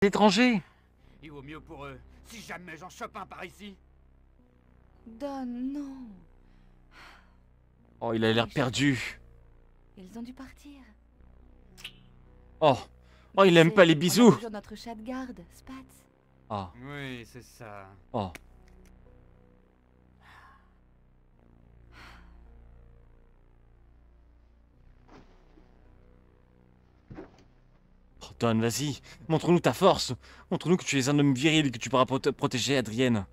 Étranger. Il vaut mieux pour eux, si jamais j'en chope un par ici. Don, non. Oh, il a l'air Les chats, perdu. ils ont dû partir. Oh. Oh, Tu il aime sais, pas les On a bisous. toujours notre chat de garde, Spats. Oh. Oui, c'est ça. Oh. Oh, Don, vas-y. Montre-nous ta force. Montre-nous que tu es un homme viril et que tu pourras protéger Adrienne.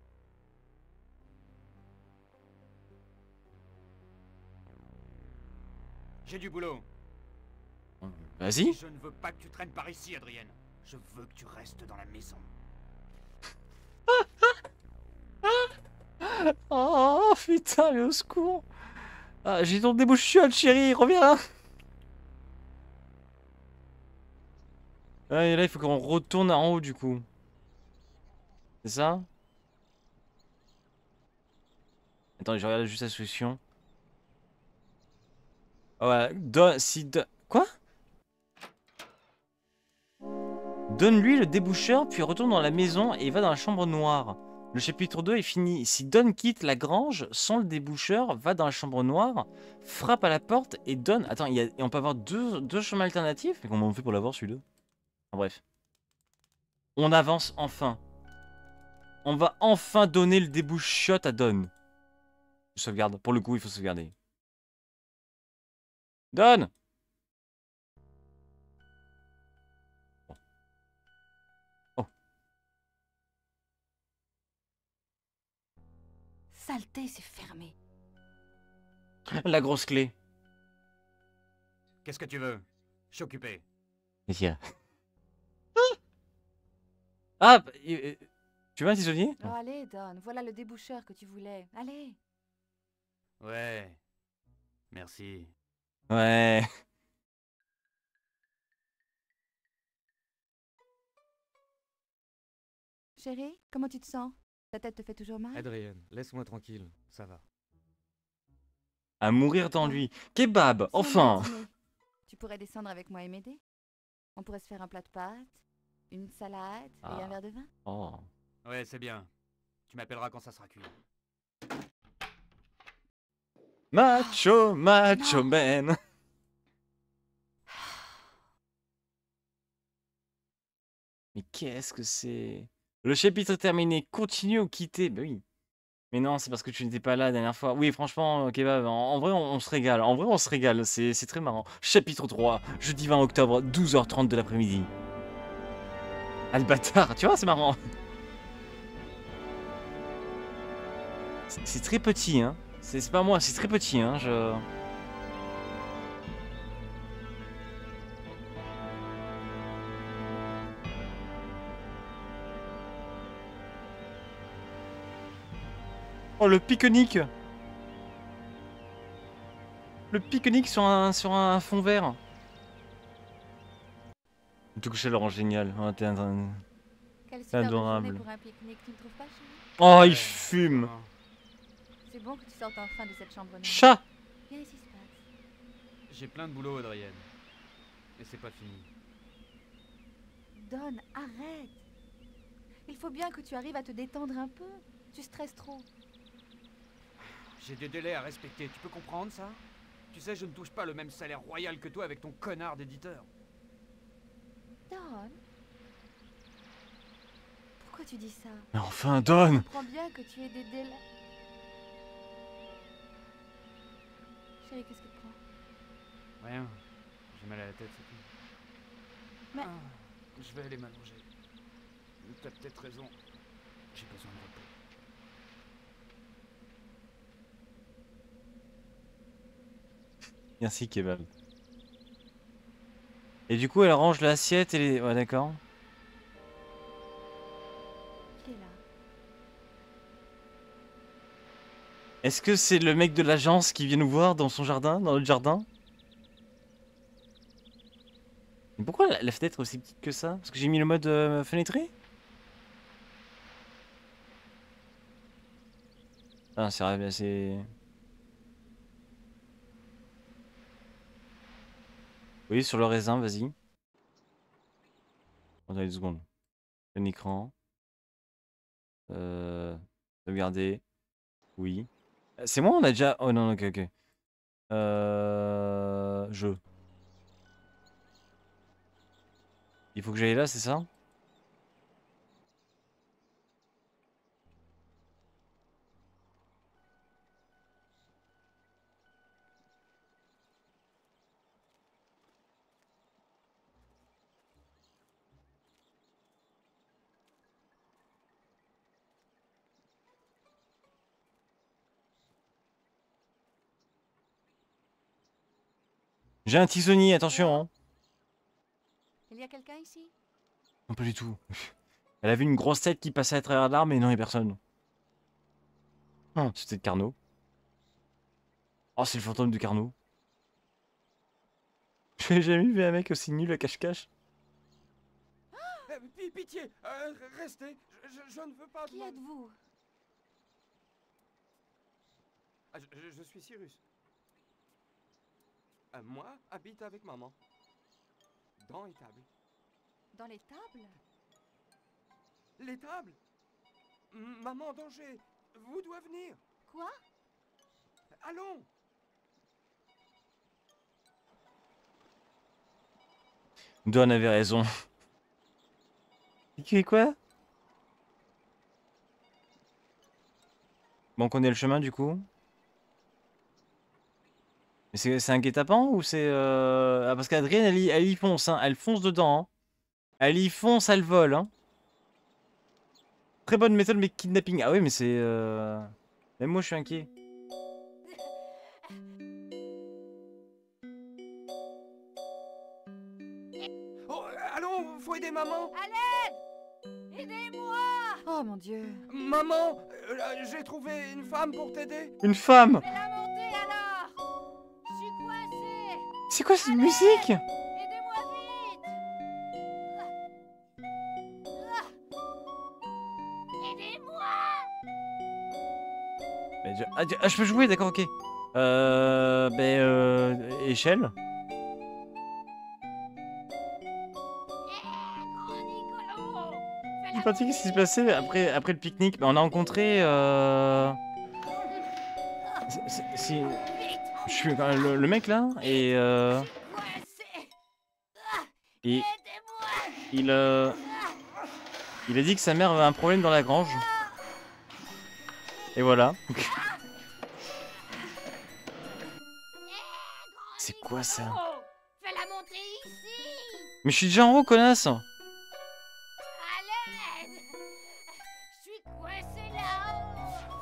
J'ai du boulot. Vas-y. Je ne veux pas que tu traînes par ici, Adrienne. Je veux que tu restes dans la maison. Oh putain, mais au secours. Ah, j'ai ton débouchade, chérie, reviens. Ah, et là, il faut qu'on retourne en haut, du coup. C'est ça? Attends, je regarde juste la solution. Ah ouais, Quoi? Donne-lui le déboucheur, puis retourne dans la maison et va dans la chambre noire. Le chapitre 2 est fini. Si Don quitte la grange sans le déboucheur, va dans la chambre noire, frappe à la porte et donne... Attends, et on peut avoir deux chemins alternatifs? Mais comment on fait pour l'avoir, celui-là? Enfin, bref. On avance enfin. On va enfin donner le débouchot à Don. Je sauvegarde. Pour le coup, il faut sauvegarder. Don! Oh. Saleté, c'est fermé. La grosse clé. Qu'est-ce que tu veux? Je suis occupé. Tiens. Ah! Tu veux un tisonnier? Oh, allez, Don, voilà le déboucheur que tu voulais. Allez. Ouais. Merci. Ouais. Chérie, comment tu te sens? Ta tête te fait toujours mal? Adrienne, laisse-moi tranquille, ça va. À mourir dans lui. Kebab, Si on allait enfin! dîner, tu pourrais descendre avec moi et m'aider? On pourrait se faire un plat de pâtes, une salade et un verre de vin? Oh. Ouais, c'est bien. Tu m'appelleras quand ça sera cuit. Macho, macho Non. man. Mais qu'est-ce que c'est? Le chapitre est terminé. Continue ou quitter? Bah oui. Mais non, c'est parce que tu n'étais pas là la dernière fois. Oui, franchement, Kebab, en vrai, on se régale. En vrai, on se régale. C'est très marrant. Chapitre 3, jeudi 20 octobre, 12h30 de l'après-midi. Ah, le bâtard, tu vois, c'est marrant. C'est très petit, hein. C'est pas moi, c'est très petit, hein. Oh, le pique-nique. Le pique-nique sur un fond vert. Tout couché l'orange génial. Oh, Quelle t'es superbe journée adorable. pour un pique-nique, tu ne trouves pas, chérie? Oh, il Ouais, fume. sûrement. C'est bon que tu sortes enfin de cette chambre noire. Chat. Viens ici, Spats. J'ai plein de boulot, Adrienne. Et c'est pas fini. Don, arrête. Il faut bien que tu arrives à te détendre un peu. Tu stresses trop. J'ai des délais à respecter, tu peux comprendre ça? Tu sais, je ne touche pas le même salaire royal que toi avec ton connard d'éditeur. Don, pourquoi tu dis ça? Mais enfin, Je donne. comprends bien que tu aies des délais. Chérie, qu'est-ce qui te prend? Rien. J'ai mal à la tête, c'est tout. Mais- Je vais aller m'allonger. T'as peut-être raison. J'ai besoin de repos. Merci, Kebab. Et du coup, elle range l'assiette et les... Ouais, d'accord. Qui est là? Est-ce que c'est le mec de l'agence qui vient nous voir dans son jardin, dans notre jardin? Mais pourquoi la fenêtre est aussi petite que ça? Parce que j'ai mis le mode fenêtré? Ah, c'est... Oui, sur le raisin, vas-y. Attends une seconde. Un écran. Sauvegarder. Oui. C'est moi, on a déjà... Oh non, ok, ok. Jeu. Il faut que j'aille là, c'est ça? J'ai un tisonnier, attention, hein. Il y a quelqu'un ici? Non, pas du tout. Elle a vu une grosse tête qui passait à travers l'arbre, mais non, il n'y a personne. Ah, c'était Carnot. Oh, c'est le fantôme de Carnot. J'ai jamais vu un mec aussi nul à cache-cache. Pitié, restez. Je ne veux pas... Qui êtes-vous? Ah, je suis Cyrus. Moi, habite avec maman. Dans les tables. Dans les tables? Les tables? Maman en danger. Vous devez venir. Quoi? Allons. Don avait raison. Qui est quoi? Bon, on connaît le chemin du coup. Mais c'est un guet-apens ou c'est... Ah, parce qu'Adrienne, elle y fonce, hein. Elle fonce dedans, hein. Elle y fonce, elle vole, hein. Très bonne méthode, mais kidnapping. Ah oui, mais c'est... Même moi, je suis inquiet. Oh, allons, faut aider maman. À l'aide! Aidez-moi! Oh mon Dieu! Maman, j'ai trouvé une femme pour t'aider. Une femme! Fais-la monter alors! Je suis coincée! C'est quoi cette musique? Aidez-moi vite! Aidez-moi! Ah, je peux jouer, d'accord, ok. Échelle. Je sais pas ce qui s'est passé après le pique-nique. On a rencontré... Je suis le mec là, et... Et... Il a dit que sa mère avait un problème dans la grange. Et voilà. C'est quoi ça? Fais-la monter ici! Mais je suis déjà en haut, connasse! À l'aide! Je suis coincée là-haut!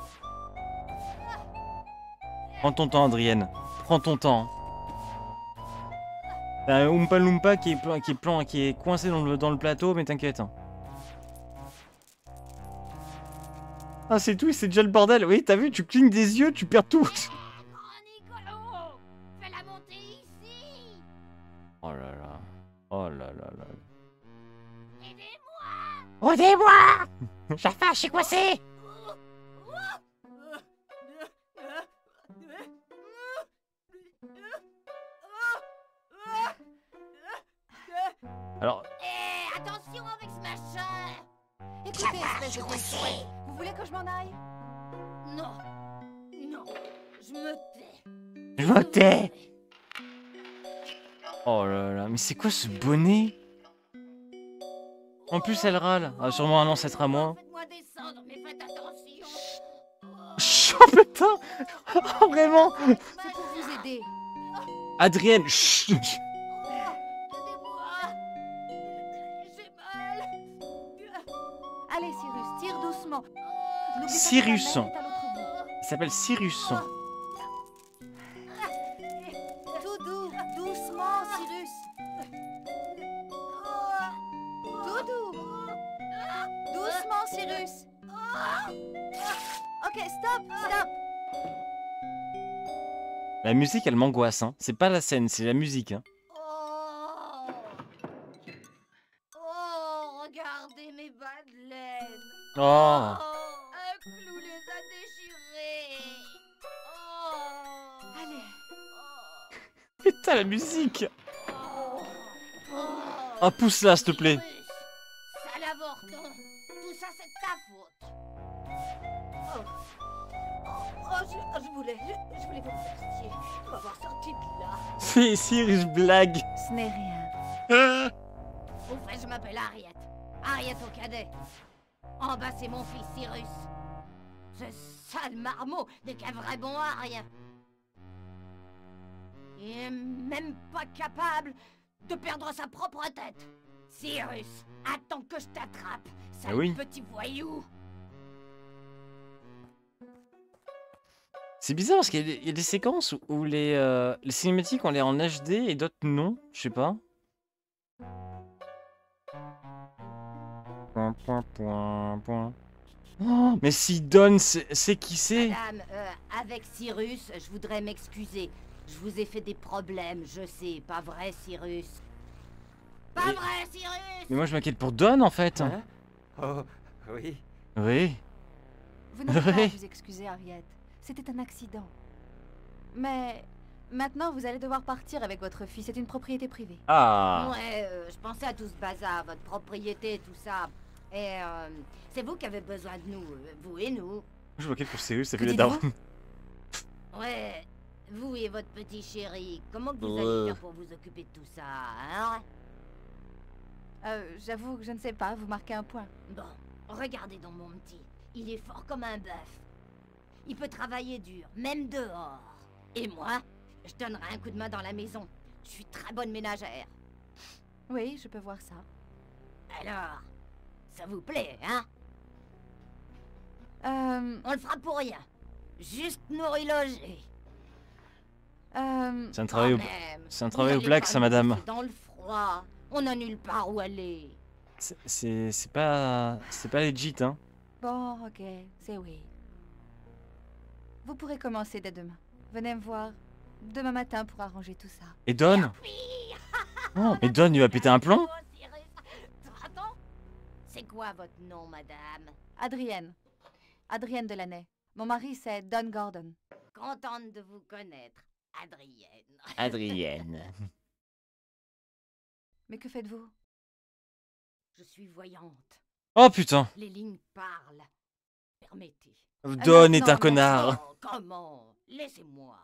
Prends ton temps, Adrienne. Prends ton temps. T'as un Oompa Loompa qui est coincé dans le plateau, mais t'inquiète. Ah, c'est tout, c'est déjà le bordel. Oui, t'as vu, tu clignes des yeux, tu perds tout. Fais-la monter ici! Oh là là. Oh là là là. Aidez-moi! Aidez-moi! Jafar, je suis coincé! Alors... attention avec ce machin! Écoutez, espèce de déchouette, vous voulez que je m'en aille? Non. Non. Je me tais. Je me tais! Oh là là, mais c'est quoi ce bonnet? En plus, elle râle. Ah, sûrement un ancêtre à moi. Faites-moi descendre, mais faites attention! Oh putain! Oh, vraiment? C'est pour vous aider. Adrienne, chut! Aidez-moi! J'ai mal! Allez, Cyrus, tire doucement. N'oublie pas que Cyrus. la main est à l'autre bout. Il s'appelle Cyrus. Tout doux, doucement, Cyrus. Tout doux. Doucement, Cyrus. Ok, stop, stop. La musique, elle m'angoisse, hein. C'est pas la scène, c'est la musique, hein. Oh, oh, regardez mes bas de laine. Oh! Un clou les a déchirés. Oh. Allez. Putain, la musique! Oh, pousse-la, s'il te plaît. l'avorton. Tout ça, c'est de ta faute. Je voulais vous remercier de m'avoir sorti de là. C'est Cyrus blague. Ce n'est rien. Au fait, je m'appelle Harriet. Harriet au cadet. En bas, c'est mon fils Cyrus. Ce sale marmot n'est qu'un vrai bon à rien. Il est même pas capable de perdre sa propre tête. Cyrus, attends que je t'attrape, sale oui. petit voyou. C'est bizarre parce qu'il y a des séquences où les cinématiques ont l'air en HD et d'autres non. Je sais pas. Point, point, point, point. Oh, mais si Don, c'est qui c'est? Madame, avec Cyrus, je voudrais m'excuser. Je vous ai fait des problèmes, je sais. Pas vrai, Cyrus? Pas Mais- vrai, Cyrus? Mais moi je m'inquiète pour Don en fait. Hein? Oh, oui. Oui. Vous n'avez pas à Ouais. vous excuser, Harriet. C'était un accident. Mais maintenant, vous allez devoir partir avec votre fille. C'est une propriété privée. Ah. Ouais, je pensais à tout ce bazar, votre propriété, tout ça. Et c'est vous qui avez besoin de nous, vous et nous. Je m'inquiète pour Cyrus, ça Que fait les dites-vous darons. Ouais, vous et votre petit chéri, comment que vous Ouais. allez faire pour vous occuper de tout ça, hein? J'avoue que je ne sais pas. Vous marquez un point. Bon, regardez donc mon petit, il est fort comme un bœuf. Il peut travailler dur, même dehors. Et moi, je donnerai un coup de main dans la maison. Je suis très bonne ménagère. Oui, je peux voir ça. Alors, ça vous plaît, hein? On le fera pour rien. Juste nourrir loger. C'est un travail au... Quand même, c'est un vous travail au allez black, pas ça, nous madame. laisser dans le froid. On n'a nulle part où aller. C'est pas legit, hein. Bon, ok, c'est oui. Vous pourrez commencer dès demain. Venez me voir demain matin pour arranger tout ça. Et Don? Oh, mais Don, il va péter un plomb? Oh, Cyrus. Attends. C'est quoi votre nom, madame? Adrienne. Adrienne Delaney. Mon mari, c'est Don Gordon. Contente de vous connaître, Adrienne. Adrienne. Mais que faites-vous? Je suis voyante. Oh putain. Les lignes parlent. Permettez. Don non, est un non, connard. Oh, comment? Laissez-moi.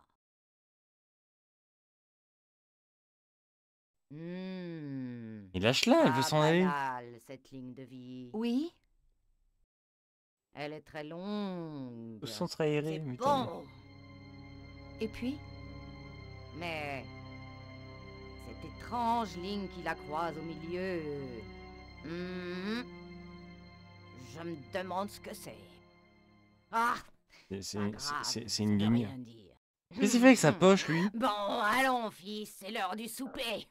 Il lâche là, elle veut s'en aller. Banale, cette ligne de vie. Oui? Elle est très longue. Au centre aéré, C'est putain. bon. Et puis? Mais cette étrange ligne qui la croise au milieu. Hmm. Je me demande ce que c'est. Ah, pas grave, C'est une ça veut ligne. rien dire. Qu'est-ce qu'il fait avec sa poche, lui? Bon, allons, fils, c'est l'heure du souper.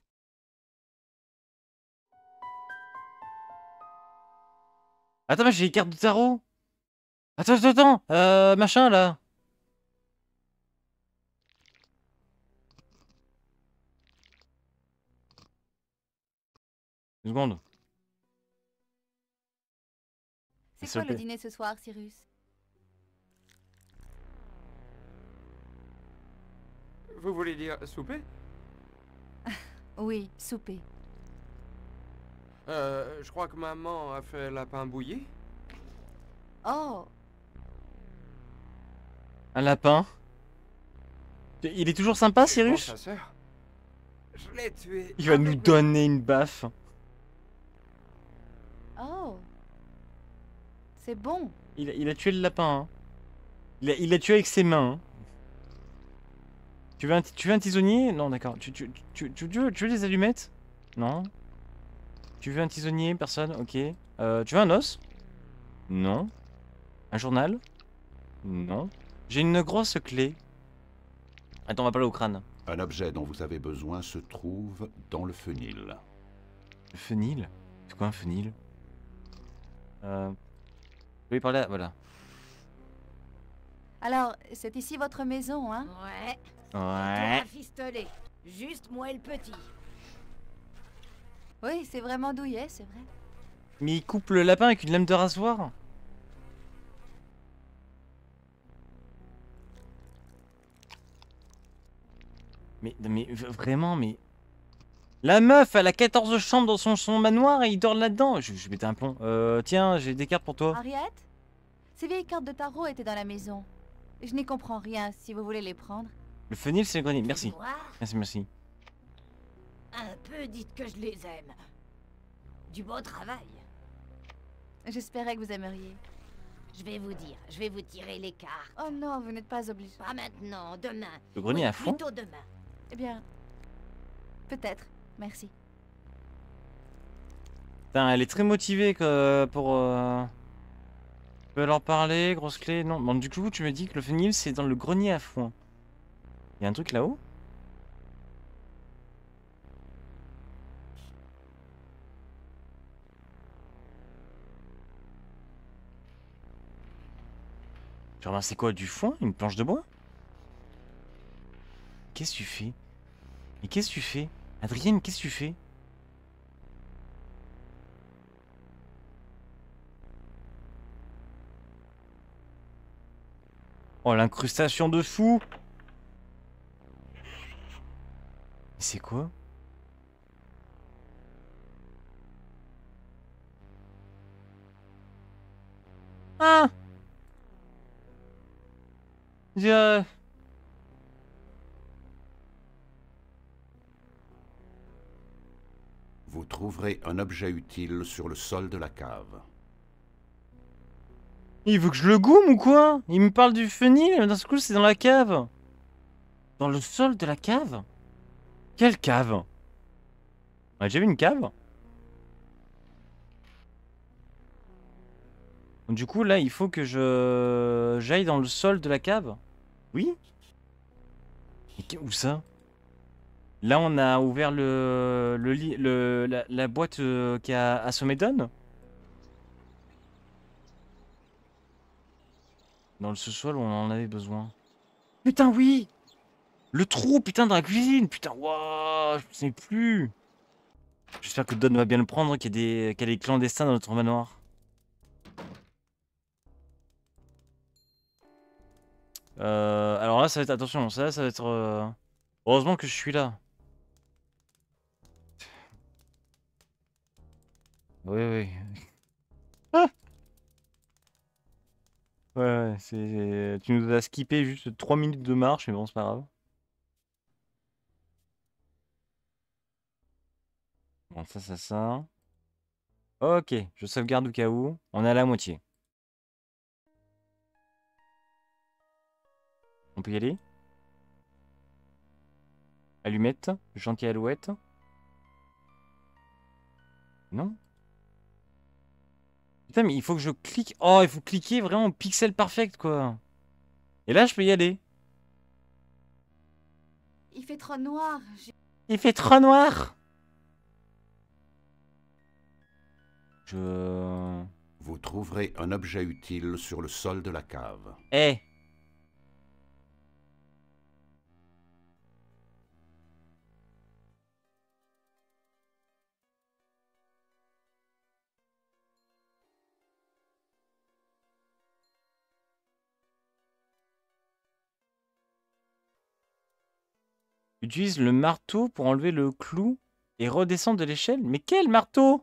Attends, mais j'ai les cartes de tarot. Attends. Machin, là. Une seconde. C'est S'il quoi te le plaît. dîner ce soir, Cyrus? Vous voulez dire souper? Oui, souper. Je crois que maman a fait lapin bouilli. Oh, Un lapin. Il est toujours sympa, C'est bon, Cyrus? sa sœur. Je l'ai tué. Il va avec nous mes- donner une baffe. oh. C'est bon. Il a tué le lapin. Hein. Il a tué avec ses mains. Hein. Tu veux un tisonnier? Non, d'accord. Tu veux des allumettes? Non. Tu veux un tisonnier? Personne? Ok. Tu veux un os? Non. Un journal? Non. J'ai une grosse clé. Attends, on va parler au crâne. Un objet dont vous avez besoin se trouve dans le fenil. Le fenil? C'est quoi un fenil? Je vais lui parler à... Voilà. Alors, c'est ici votre maison, hein? Ouais. Ouais. Toi, fistolet. Juste moi et le petit. Oui, c'est vraiment douillet, c'est vrai. Mais il coupe le lapin avec une lame de rasoir. Mais vraiment, mais... La meuf, elle a 14 chambres dans son manoir et il dort là-dedans. Je vais péter un plomb. Tiens, j'ai des cartes pour toi. Henriette, ces vieilles cartes de tarot étaient dans la maison. Je n'y comprends rien, si vous voulez les prendre. Le fenil, c'est le grenier. Merci. Voir, Merci, merci. un peu dites que je les aime. Du beau travail. J'espérais que vous aimeriez. Je vais vous tirer les cartes. Oh non, vous n'êtes pas obligé. Pas maintenant, demain. Le grenier Oui, à fond. plutôt demain. Eh bien, peut-être. Merci. Putain, elle est très motivée pour... Je peux leur parler, grosse clé. Non, bon, du coup, tu me dis que le fenil, c'est dans le grenier à foin. Il y a un truc là-haut? Genre, c'est quoi, du foin? Une planche de bois? Qu'est-ce que tu fais? Mais qu'est-ce que tu fais? Adrienne, qu'est-ce que tu fais? Oh, l'incrustation de fou! Mais c'est quoi? Ah! Je... Vous trouverez un objet utile sur le sol de la cave. Il veut que je le goume ou quoi? Il me parle du fenil, mais d'un coup c'est dans la cave. Dans le sol de la cave? Quelle cave? On a déjà vu une cave? Du coup là il faut que j'aille dans le sol de la cave? Oui? Mais où ça? Là on a ouvert la boîte qui a assommé Don? Dans le sous-sol où on en avait besoin. Putain oui! Le trou putain dans la cuisine! Putain waouh! Je ne sais plus! J'espère que Don va bien le prendre, qu'il y a des clandestins dans notre manoir. Alors là ça va être... Attention, ça va être... Heureusement que je suis là. Oui, oui. Ah ouais, c'est... Tu nous as skippé juste 3 minutes de marche, mais bon, c'est pas grave. Bon, ça. Ok, je sauvegarde au cas où. On est à la moitié. On peut y aller? Allumette, gentille alouette. Non? Putain, mais il faut que je clique. Oh, il faut cliquer vraiment au pixel perfect, quoi. Et là, je peux y aller. Il fait trop noir. Il fait trop noir. Je... Vous trouverez un objet utile sur le sol de la cave. Eh. Utilise le marteau pour enlever le clou et redescendre de l'échelle. Mais quel marteau?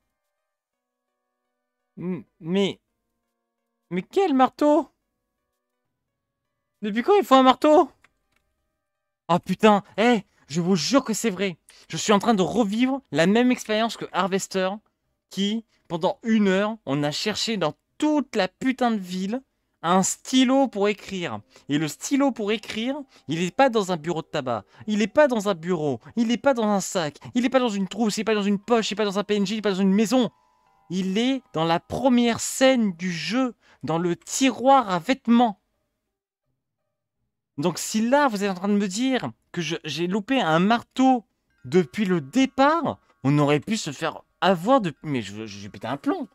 Mais quel marteau? Depuis quand il faut un marteau? Oh putain, je vous jure que c'est vrai. Je suis en train de revivre la même expérience que Harvester, qui, pendant 1 heure, on a cherché dans toute la putain de ville un stylo pour écrire. Et le stylo pour écrire, il n'est pas dans un bureau de tabac, il n'est pas dans un bureau, il n'est pas dans un sac, il n'est pas dans une trousse, il n'est pas dans une poche, il n'est pas dans un PNJ, il n'est pas dans une maison. Il est dans la première scène du jeu, dans le tiroir à vêtements. Donc si là, vous êtes en train de me dire que j'ai loupé un marteau depuis le départ, on aurait pu se faire avoir depuis... Mais j'ai pété un plomb.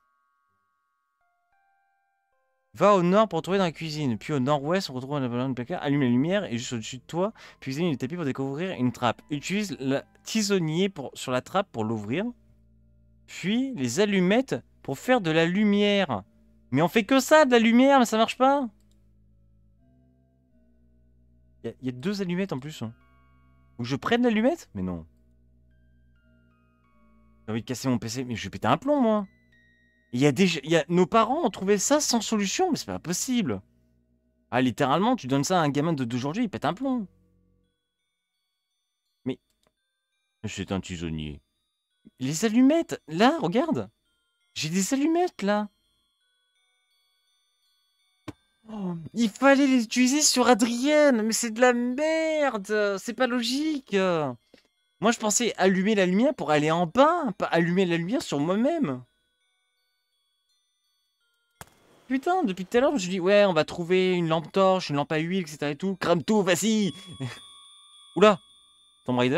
Va au nord pour trouver dans la cuisine, puis au nord-ouest, on retrouve un ballon de placard, allume la lumière et juste au-dessus de toi, puis cuisine le tapis pour découvrir une trappe. Utilise le tisonnier sur la trappe pour l'ouvrir, puis les allumettes pour faire de la lumière. Mais on fait que ça, de la lumière, mais ça marche pas. Il y a 2 allumettes en plus. Faut que je prenne l'allumette? Mais non. J'ai envie de casser mon PC, mais je vais péter un plomb, moi. Nos parents ont trouvé ça sans solution, mais c'est pas possible. Ah, littéralement, tu donnes ça à un gamin d'aujourd'hui, il pète un plomb. Mais c'est un tisonnier. Les allumettes, là, regarde. J'ai des allumettes, là. Oh, il fallait les utiliser sur Adrienne, mais c'est de la merde. C'est pas logique. Moi, je pensais allumer la lumière pour aller en bas, pas allumer la lumière sur moi-même. Putain, depuis tout à l'heure, je me suis dit, ouais, on va trouver une lampe torche, une lampe à huile, etc. et tout. Crame tout, vas-y. Oula, Tomb Raider.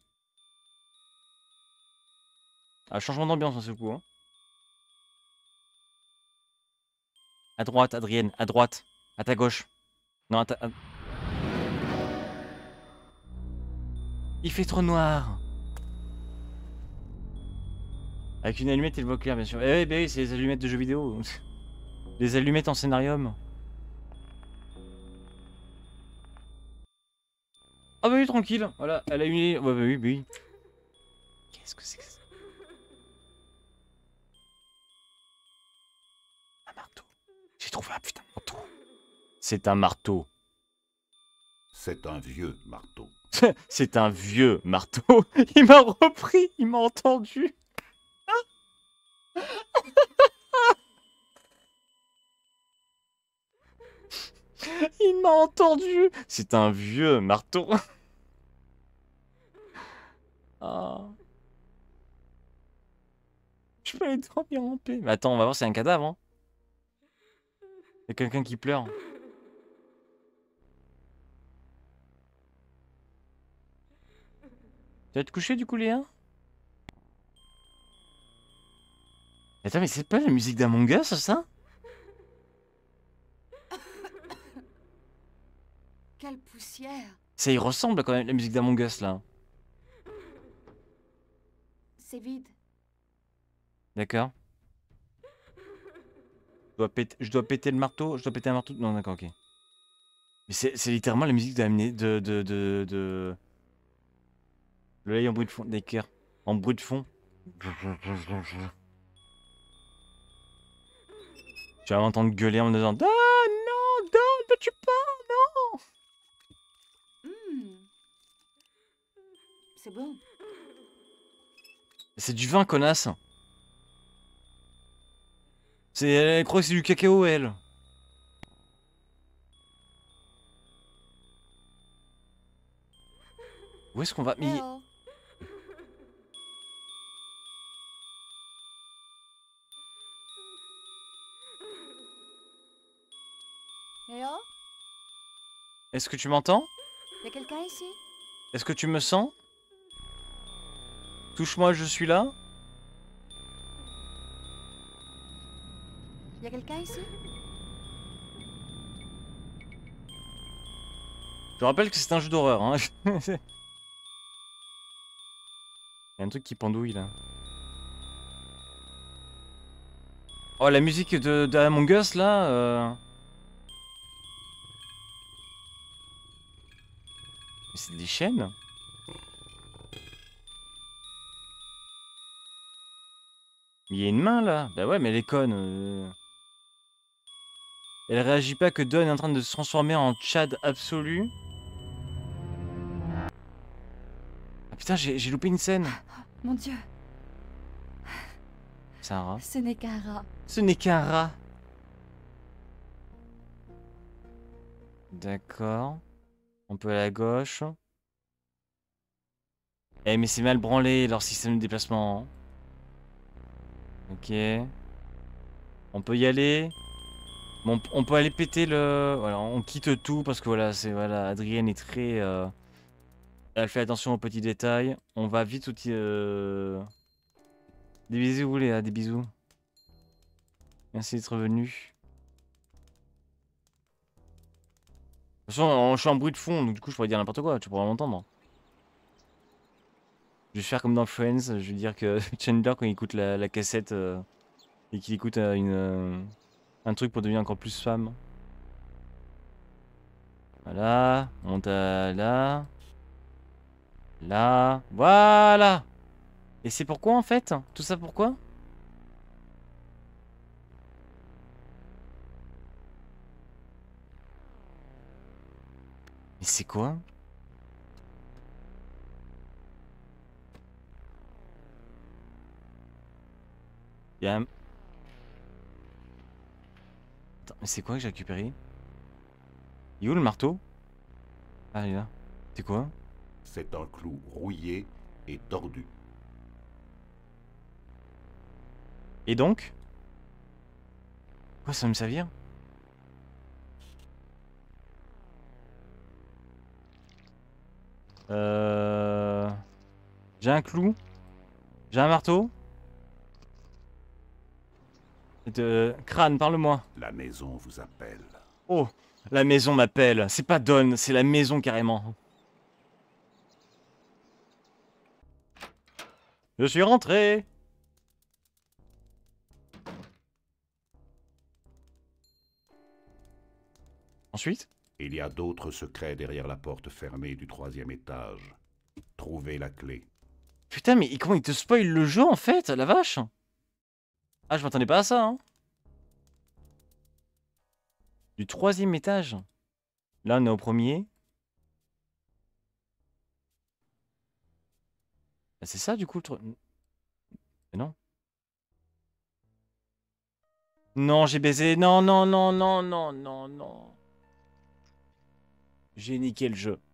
Ah, changement d'ambiance, à ce coup. Hein. À droite, Adrienne, à droite. À ta gauche. Non, à ta... Il fait trop noir. Avec une allumette et le voit clair, bien sûr. Eh oui, bah oui, c'est les allumettes de jeux vidéo. Les allumettes en scénarium. Ah bah oui, tranquille. Voilà, elle a une... Ouais, bah oui, bah oui. Qu'est-ce que c'est que ça? Un marteau. J'ai trouvé un putain de marteau. C'est un marteau. C'est un vieux marteau. C'est un vieux marteau. Il m'a repris, il m'a entendu. Il m'a entendu. C'est un vieux marteau. Ah. Je peux aller dormir en paix. Mais attends, on va voir, c'est un cadavre. Hein. Il y a quelqu'un qui pleure. Tu vas te coucher du coup, Léa? Attends, mais c'est pas la musique d'Among Us, ça? Quelle poussière. Ça y ressemble quand même, la musique d'Among Us, là. C'est vide. D'accord. Je dois péter le marteau? Je dois péter un marteau? Non, d'accord, ok. Mais c'est littéralement la musique de... Le lait en bruit de fond, des cœurs. En bruit de fond. Tu vas m'entendre gueuler en me disant Don, non, Don, ne tue pas, non. C'est bon. C'est du vin, connasse. Elle croit que c'est du cacao, elle. Où est-ce qu'on va? Mais... Oh. Léo, Est-ce que tu m'entends? y a quelqu'un ici? Est-ce que tu me sens? Touche-moi, je suis là. Y a quelqu'un ici? Je rappelle que c'est un jeu d'horreur. Hein. Il y a un truc qui pendouille là. Oh, la musique de Among Us là. Mais c'est des chaînes. Il y a une main là. Bah ouais, mais elle est conne. Elle réagit pas que Don est en train de se transformer en Tchad absolu. Ah putain, j'ai loupé une scène. Mon Dieu, C'est un rat. ce n'est qu'un rat. Ce n'est qu'un rat. D'accord. On peut aller à gauche. Eh mais c'est mal branlé leur système de déplacement. Ok. On peut y aller. Bon, on peut aller péter le... Voilà, on quitte tout parce que voilà, c'est voilà, Adrienne est très... Elle fait attention aux petits détails. On va vite outil... Des bisous Léa, des bisous. Merci d'être venu. De toute façon, je suis en bruit de fond, donc du coup je pourrais dire n'importe quoi, tu pourras m'entendre. Je vais faire comme dans Friends, je vais dire que Chandler quand il écoute la cassette et qu'il écoute un truc pour devenir encore plus femme. Voilà, on monte à là. Là, voilà. Et c'est pourquoi en fait? Tout ça pourquoi? Mais c'est quoi? Il y a un... Attends, mais c'est quoi que j'ai récupéré? Il est où le marteau? Ah, il est là. C'est quoi? C'est un clou rouillé et tordu. Et donc? Quoi, ça va me servir? J'ai un clou. J'ai un marteau. Crâne, parle-moi. La maison vous appelle. Oh, la maison m'appelle. C'est pas Don, c'est la maison carrément. Je suis rentré. Ensuite? Il y a d'autres secrets derrière la porte fermée du 3e étage. Trouvez la clé. Putain, mais comment il te spoil le jeu en fait, la vache? Ah, je m'attendais pas à ça, hein. Du 3e étage. Là, on est au premier. Bah, c'est ça, du coup, Mais non. Non, j'ai baisé. Non, non, non, non, non, non, non. J'ai niqué le jeu.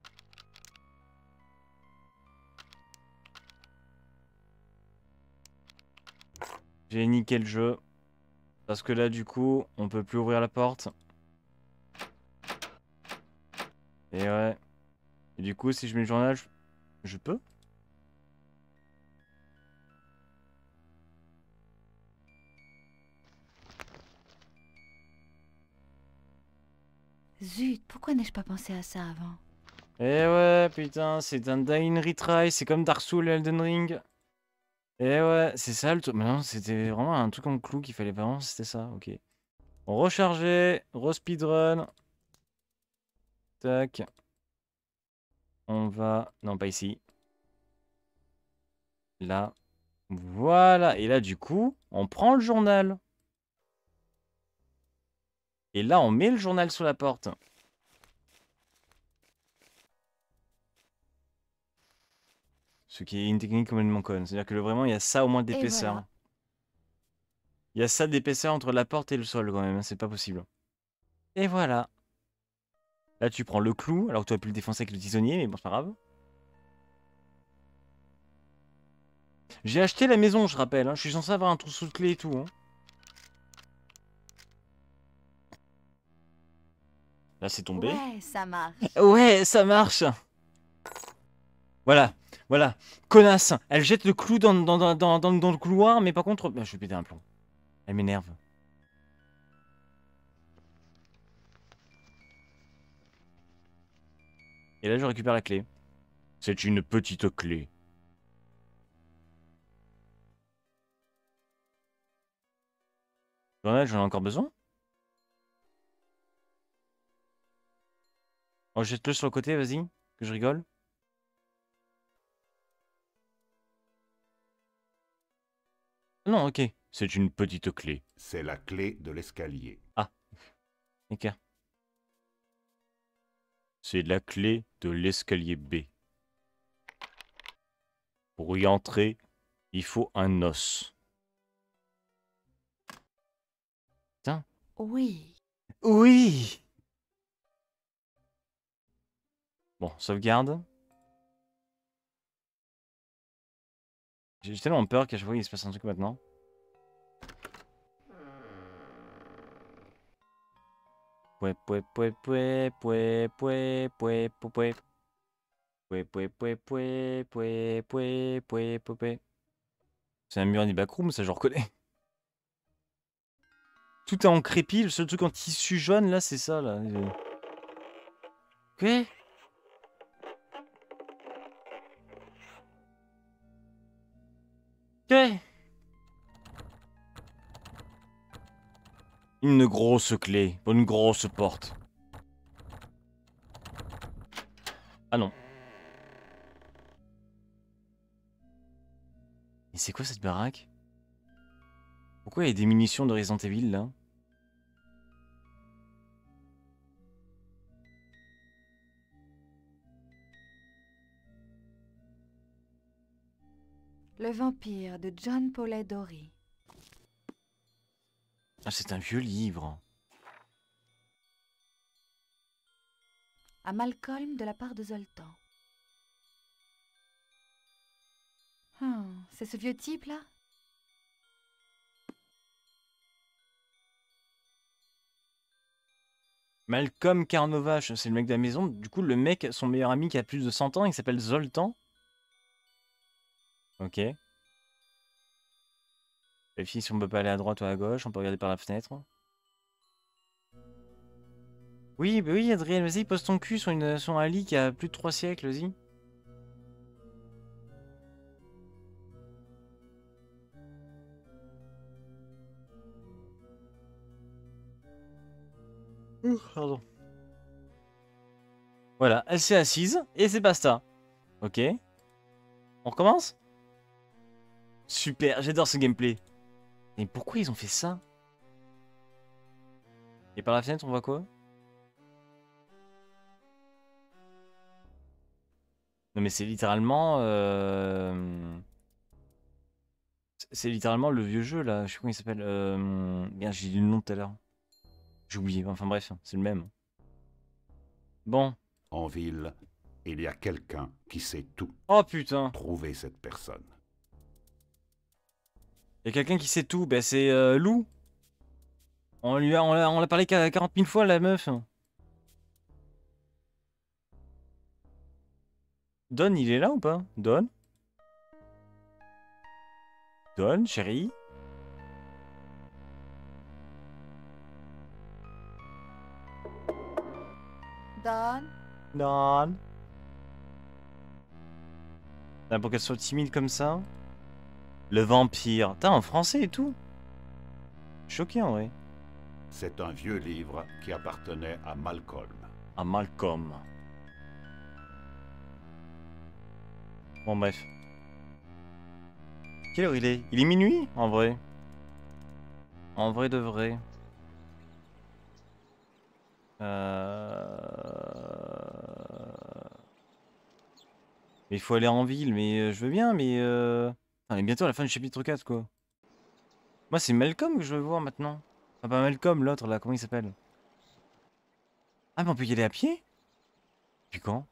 J'ai niqué le jeu. Parce que là, du coup, on peut plus ouvrir la porte. Et ouais. Et du coup, si je mets le journal, je peux? Zut, pourquoi n'ai-je pas pensé à ça avant? Eh ouais, putain, c'est un Dying Retry, c'est comme Dark Souls et Elden Ring. Eh ouais, c'est ça le truc. Mais non, c'était vraiment un truc en clou qu'il fallait vraiment, c'était ça, ok. On rechargeait, re-speedrun. Tac. On va... Non, pas ici. Là. Voilà. Et là, du coup, on prend le journal. Et là, on met le journal sous la porte. Ce qui est une technique complètement conne. C'est-à-dire que vraiment, il y a ça au moins d'épaisseur. voilà. Il y a ça d'épaisseur entre la porte et le sol quand même. Hein, c'est pas possible. Et voilà. Là, tu prends le clou, alors que tu aurais pu le défoncer avec le tisonnier, mais bon, c'est pas grave. J'ai acheté la maison, je rappelle. Hein. Je suis censé avoir un trousseau de clés et tout. Hein. Là, c'est tombé. Ouais, ça marche. Ouais, ça marche. Voilà, voilà. Connasse. Elle jette le clou dans le couloir, mais par contre... Ben, je vais péter un plomb. Elle m'énerve. Et là, je récupère la clé. C'est une petite clé. J'en ai encore besoin? Oh, jette-le sur le côté, vas-y, que je rigole. Non, ok. C'est une petite clé. C'est la clé de l'escalier. Ah. Ok. C'est la clé de l'escalier B. Pour y entrer, il faut un os. Putain. Oui. Oui. Bon, sauvegarde. J'ai tellement peur qu'à chaque fois il se passe un truc maintenant. Pouet pouet pouet pouet pouet pouet pouet pouet pouet pouet pouet pouet pouet pouet pouet pouet. C'est un mur des backrooms, ça je reconnais. Tout est en crépi, le seul truc en tissu jaune là, c'est ça là. Quoi? Quoi? Une grosse clé pour une grosse porte. Ah non. c'est quoi cette baraque? Pourquoi il y a des munitions de Resident Evil là? Le vampire de John Polidori. Ah, c'est un vieux livre. À Malcolm de la part de Zoltan. C'est ce vieux type là? Malcolm Carnovache, c'est le mec de la maison. Du coup, le mec, son meilleur ami qui a plus de 100 ans, il s'appelle Zoltan. Ok. Vérifie si on peut pas aller à droite ou à gauche, on peut regarder par la fenêtre. Oui, bah oui, Adrien, vas-y, pose ton cul sur un lit qui a plus de 3 siècles, vas-y. Pardon. Voilà, elle s'est assise et c'est basta. Ok. On recommence? Super, j'adore ce gameplay. Mais pourquoi ils ont fait ça? Et par la fenêtre, on voit quoi? Non mais c'est littéralement... C'est littéralement le vieux jeu là, je sais pas comment il s'appelle. Merde, j'ai dit le nom tout à l'heure. J'ai oublié, enfin bref, c'est le même. Bon. En ville, il y a quelqu'un qui sait tout. Oh putain. Trouvez cette personne. Il y a quelqu'un qui sait tout, bah c'est Lou. On l'a parlé 40 000 fois la meuf. Don, il est là ou pas? Don? Don, chérie? Don? Don? Ah, pour qu'elle soit timide comme ça? Le vampire. Putain, en français et tout? Choqué en vrai. C'est un vieux livre qui appartenait à Malcolm. À Malcolm. Bon bref. Quelle heure il est? Il est minuit en vrai. En vrai de vrai. Mais il faut aller en ville, mais je veux bien, mais on est bientôt à la fin du chapitre 4 quoi. Moi c'est Malcolm que je veux voir maintenant. Ah pas Malcolm, l'autre là, comment il s'appelle? Ah mais on peut y aller à pied? Depuis quand?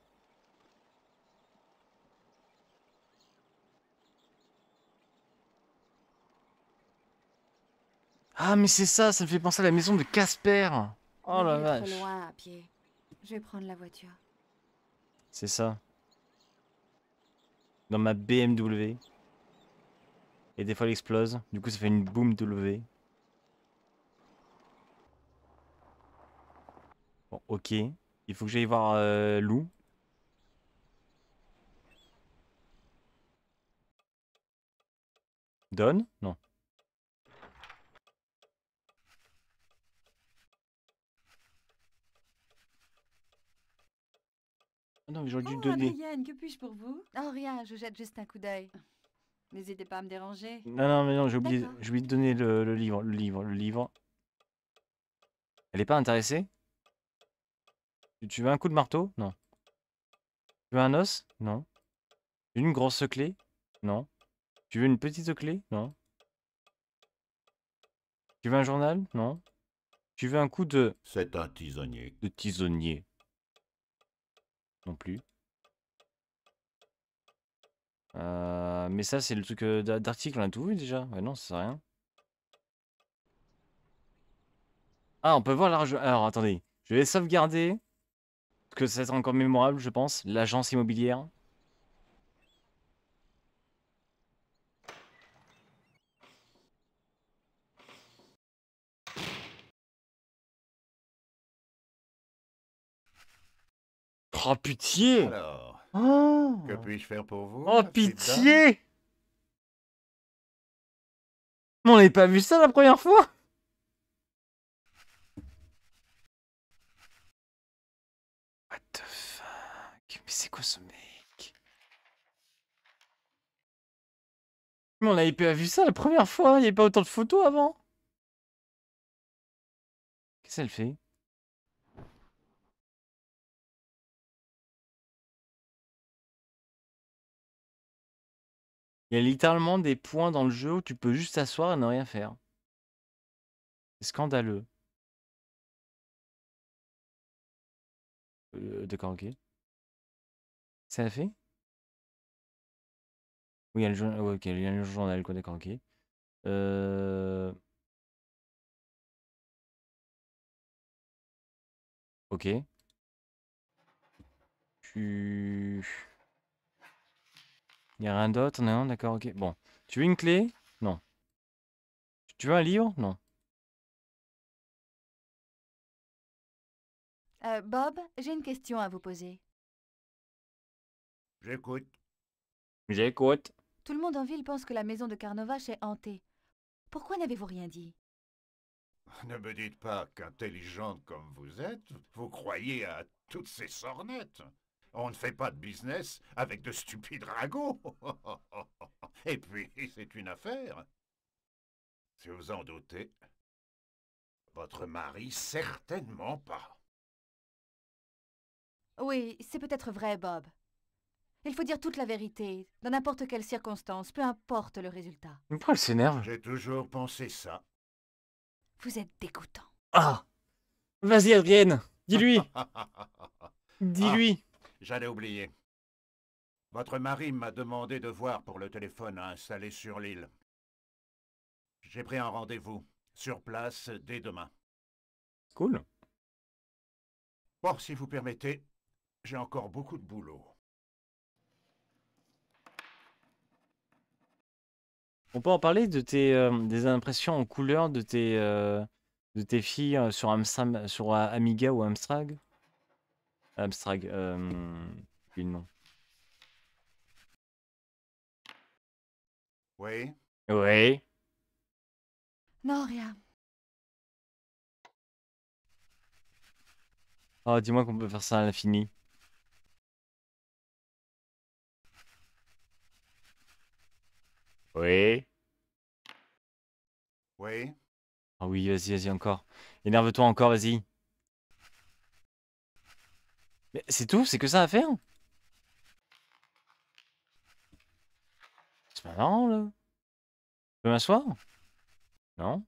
Ah mais c'est ça, ça me fait penser à la maison de Casper. Oh la Il est vache. trop loin à pied. Je vais prendre la voiture. C'est ça. Dans ma BMW. Et des fois elle explose. Du coup ça fait une boom W. Bon ok. Il faut que j'aille voir Lou. Don? Non. Ah non mais j'aurais dû Oh, donner. Adrienne, que puis-je pour vous? Oh, rien, je jette juste un coup d'œil. N'hésitez pas à me déranger. Non mais non, j'ai oublié D'accord. de donner le livre. Elle est pas intéressée? Tu veux un coup de marteau? Non. Tu veux un os? Non. Une grosse clé? Non. Tu veux une petite clé? Non. Tu veux un journal? Non. Tu veux un coup C'est un tisonnier. de tisonnier? Non plus. Mais ça, c'est le truc d'article, on a tout vu déjà. Ouais, non, ça sert à rien. Ah, on peut voir l'argent. Alors, attendez. Je vais sauvegarder. Parce que ça sera encore mémorable, je pense. L'agence immobilière. Oh, pitié! Alors, Oh, que puis-je faire pour vous? oh petite dame? pitié! Mais on n'avait pas vu ça la première fois! What the fuck? Mais c'est quoi ce mec? Mais on avait pas vu ça la première fois, il n'y avait pas autant de photos avant. Qu'est-ce qu'elle fait? Il y a littéralement des points dans le jeu où tu peux juste t'asseoir et ne rien faire. C'est scandaleux. D'accord, ok. Ça l'a fait? Oui, il y a le journal, ouais, ok, il y a le journal, quoi, d'accord, ok. Euh... Ok. Tu... Il n'y a rien d'autre? Non, d'accord, ok. Bon. Tu veux une clé? Non. Tu veux un livre? Non. Bob, j'ai une question à vous poser. J'écoute. J'écoute. Tout le monde en ville pense que la maison de Carnovache est hantée. Pourquoi n'avez-vous rien dit? Ne me dites pas qu'intelligente comme vous êtes, vous croyez à toutes ces sornettes. On ne fait pas de business avec de stupides ragots. Et puis, c'est une affaire. Si vous en doutez, votre mari, certainement pas. Oui, c'est peut-être vrai, Bob. Il faut dire toute la vérité, dans n'importe quelle circonstance, peu importe le résultat. Mais pourquoi elle s'énerve? J'ai toujours pensé ça. Vous êtes dégoûtant. Ah! Vas-y, Adrienne! Dis-lui! Ah, Dis-lui! j'allais oublier. Votre mari m'a demandé de voir pour le téléphone à installer sur l'île. J'ai pris un rendez-vous, sur place, dès demain. Cool. Bon, si vous permettez, j'ai encore beaucoup de boulot. On peut en parler de des impressions en couleur de tes filles sur sur Amiga ou Amstrad? Amstrad, oui, non. Oui? Oui. Non, rien. Oh, dis-moi qu'on peut faire ça à l'infini. Oui. Oui? Ah oui, vas-y, vas-y, encore. Énerve-toi encore, vas-y. Mais c'est tout? C'est que ça à faire? C'est pas marrant, là. Je peux m'asseoir? Non?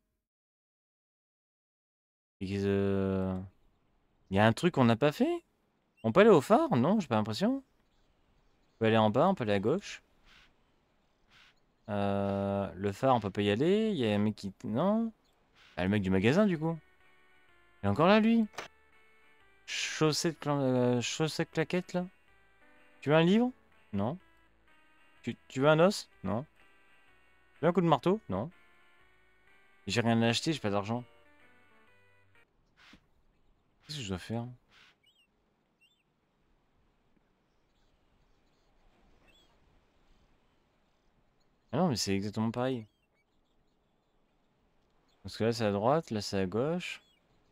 Il y a un truc qu'on n'a pas fait? On peut aller au phare? Non, j'ai pas l'impression. On peut aller en bas, on peut aller à gauche. Le phare, on peut pas y aller. Il y a un mec qui... Non. Ah, le mec du magasin, du coup. Il est encore là, lui. Chaussette claquette, là. Tu veux un livre? Non. Tu veux un os? Non. Tu veux un coup de marteau? Non. J'ai rien à acheter, j'ai pas d'argent. Qu'est-ce que je dois faire? Ah non, mais c'est exactement pareil. Parce que là, c'est à droite, là, c'est à gauche.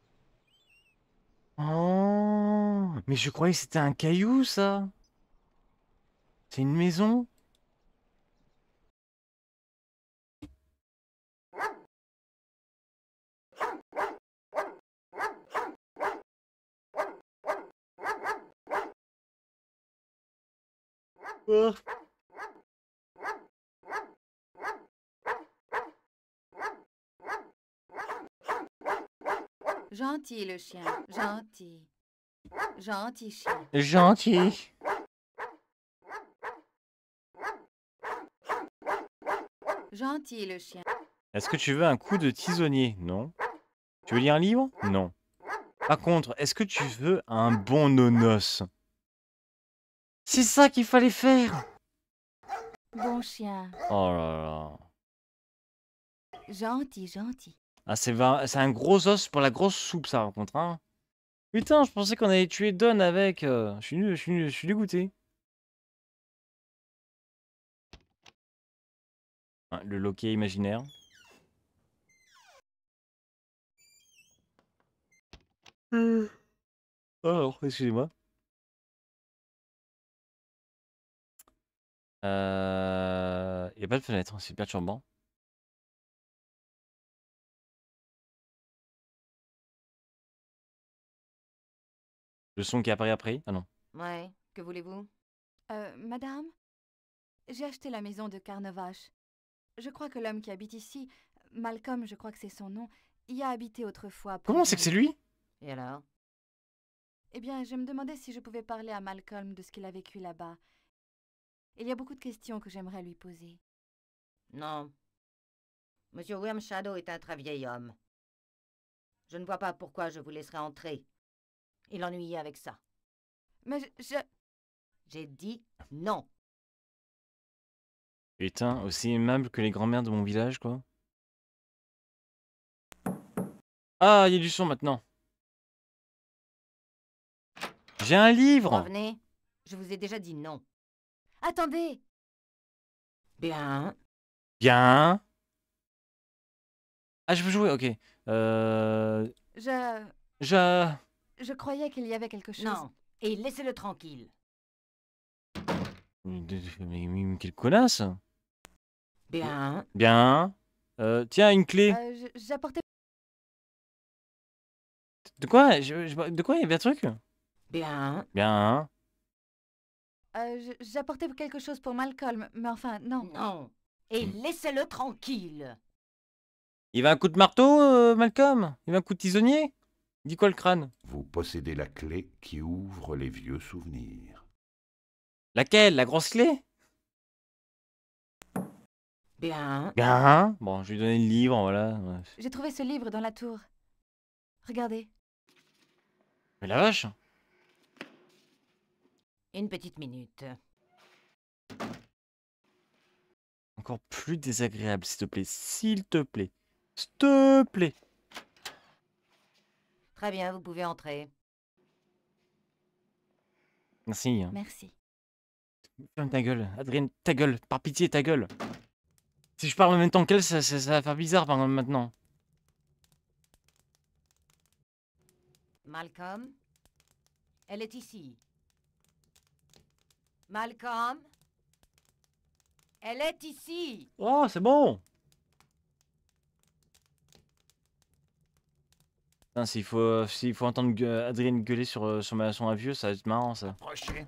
Oh, mais je croyais que c'était un caillou, ça. C'est une maison. Oh. Gentil, le chien. Gentil. Gentil chien. Gentil. Gentil, le chien. Est-ce que tu veux un coup de tisonnier? Non. Tu veux lire un livre? Non. Par contre, est-ce que tu veux un bon nonos? C'est ça qu'il fallait faire. Bon chien. Oh là là. Gentil, gentil. Ah, c'est un gros os pour la grosse soupe, ça, par contre, hein. Putain, je pensais qu'on allait tuer Don avec. Je suis nul, je suis dégoûté. Ah, le loquet imaginaire. Oh, excusez-moi. Il n'y a pas de fenêtre, c'est perturbant. Le son qui apparaît après? Ah non. Ouais, que voulez-vous? Madame, j'ai acheté la maison de Carnevache. Je crois que l'homme qui habite ici, Malcolm, je crois que c'est son nom, y a habité autrefois. Comment c'est que c'est lui? Et alors? Eh bien, je me demandais si je pouvais parler à Malcolm de ce qu'il a vécu là-bas. Il y a beaucoup de questions que j'aimerais lui poser. Non. Monsieur William Shadow est un très vieil homme. Je ne vois pas pourquoi je vous laisserai entrer. Il ennuyait avec ça. Mais J'ai dit non. Putain, aussi aimable que les grands-mères de mon village, quoi. Ah, il y a du son maintenant. J'ai un livre. Revenez. Je vous ai déjà dit non. Attendez! Bien. Bien. Ah, je peux jouer, ok. Je croyais qu'il y avait quelque chose. Non. Et laissez-le tranquille. Mais quelle connasse. Bien. Bien. Tiens, une clé. J'apportais... De quoi? De quoi? Il y avait un truc? Bien. Bien. J'apportais quelque chose pour Malcolm, mais enfin, non. Non. Et laissez-le tranquille. Il va un coup de marteau, Malcolm? Il va un coup de tisonnier? Dis quoi le crâne? Vous possédez la clé qui ouvre les vieux souvenirs. Laquelle? La grosse clé? Bien. Bien. Bon, je lui ai donné le livre, voilà. Ouais. J'ai trouvé ce livre dans la tour. Regardez. Mais la vache! Une petite minute. Encore plus désagréable, s'il te plaît. S'il te plaît. S'il te plaît. Très bien, vous pouvez entrer. Merci. Merci. Ferme ta gueule. Adrien, ta gueule. Par pitié, ta gueule. Si je parle en même temps qu'elle, ça va faire bizarre par maintenant. Malcolm? Elle est ici. Malcolm? Elle est ici. Oh, c'est bon. Putain, s'il faut entendre Adrien gueuler sur son vieux, ça va être marrant, ça. Approchez.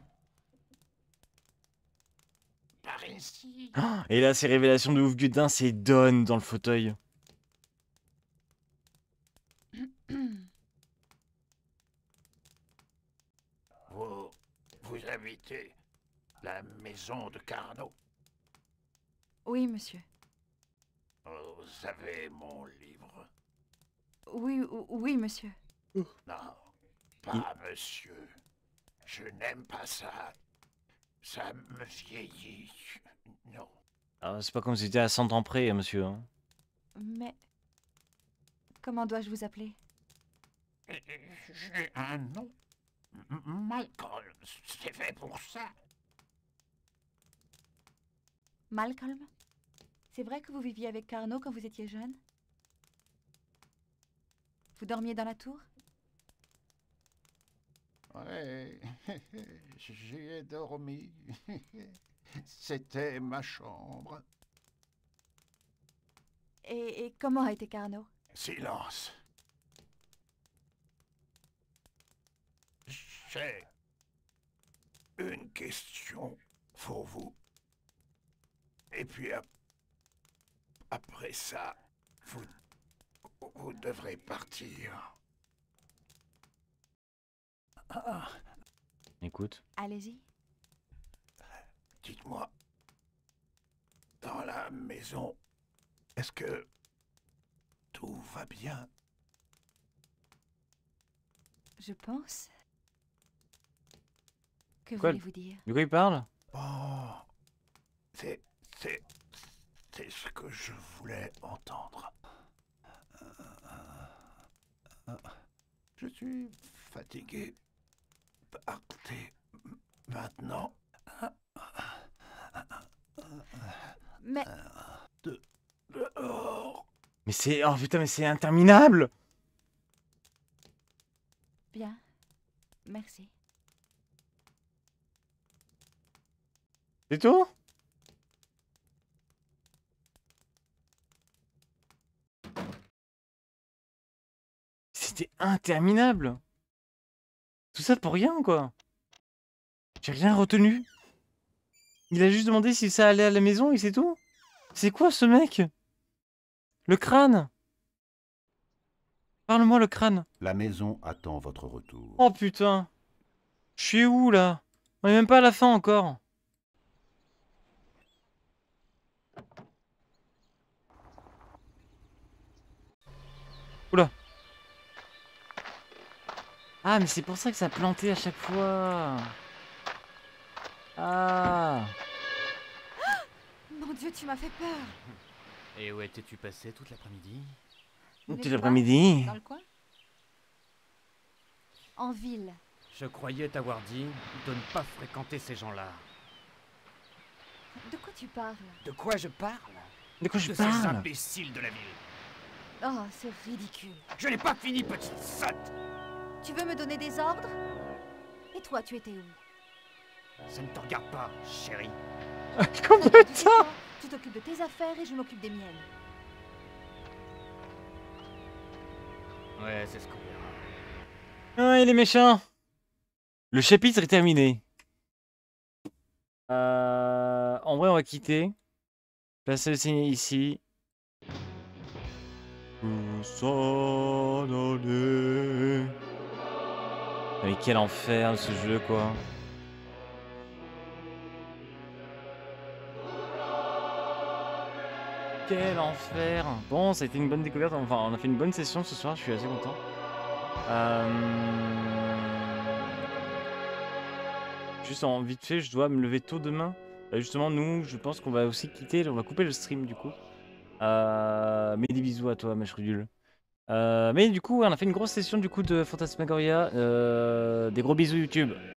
Par ici. Et là, ces révélations de ouf Gudin, c'est Don dans le fauteuil. Vous habitez la maison de Carnot. Oui, monsieur. Vous avez mon livre. Oui, monsieur. Non, pas monsieur. Je n'aime pas ça. Ça me vieillit. Non. Ah, c'est pas comme si c'était à 100 ans près, monsieur. Hein. Mais... Comment dois-je vous appeler? J'ai un nom. Malcolm, c'est fait pour ça. Malcolm? C'est vrai que vous viviez avec Carnot quand vous étiez jeune? Vous dormiez dans la tour? Ouais, j'y ai dormi. C'était ma chambre. Et comment a été Carnot? Silence. J'ai une question pour vous. Et puis après ça, vous devrez partir. Écoute. Allez-y. Dites-moi, dans la maison, est-ce que tout va bien? Je pense. Que Quoi? voulez-vous dire? De quoi il parle? Oh, c'est ce que je voulais entendre. Je suis fatigué. Partez maintenant. Mais... Dehors. Mais c'est... Oh putain, mais c'est interminable! Bien. Merci. C'est tout? C'était interminable. Tout ça pour rien, quoi. J'ai rien retenu. Il a juste demandé si ça allait à la maison et c'est tout. C'est quoi ce mec? Le crâne. Parle-moi le crâne. La maison attend votre retour. Oh putain. Je suis où là? On est même pas à la fin encore. Oula. Ah mais c'est pour ça que ça a planté à chaque fois. Ah. Mon Dieu, tu m'as fait peur. Et où étais-tu passé toute l'après-midi? N'est-ce Tout pas? l'après-midi. Dans le coin? En ville. Je croyais t'avoir dit de ne pas fréquenter ces gens-là. De quoi tu parles? De quoi je parle? De quoi je De ces parle? imbéciles de la ville. Oh, c'est ridicule. Je n'ai pas fini, petite sotte! Tu veux me donner des ordres? Et toi, tu étais où? Ça ne te regarde pas, chérie. Combien Maintenant, de tu sais temps? quoi? Tu t'occupes de tes affaires et je m'occupe des miennes. Ouais, c'est ce qu'on verra. Ah, il est méchant. Le chapitre est terminé. En vrai, on va quitter. Placer le signe ici. S'en aller. Mais quel enfer ce jeu, quoi. Quel enfer. Bon, ça a été une bonne découverte. Enfin, on a fait une bonne session ce soir. Je suis assez content. Juste en vite fait, je dois me lever tôt demain. Justement, nous, je pense qu'on va aussi quitter. On va couper le stream du coup. Mais des bisous à toi, ma chrudule. Mais du coup, on a fait une grosse session du coup de Phantasmagoria. Des gros bisous YouTube.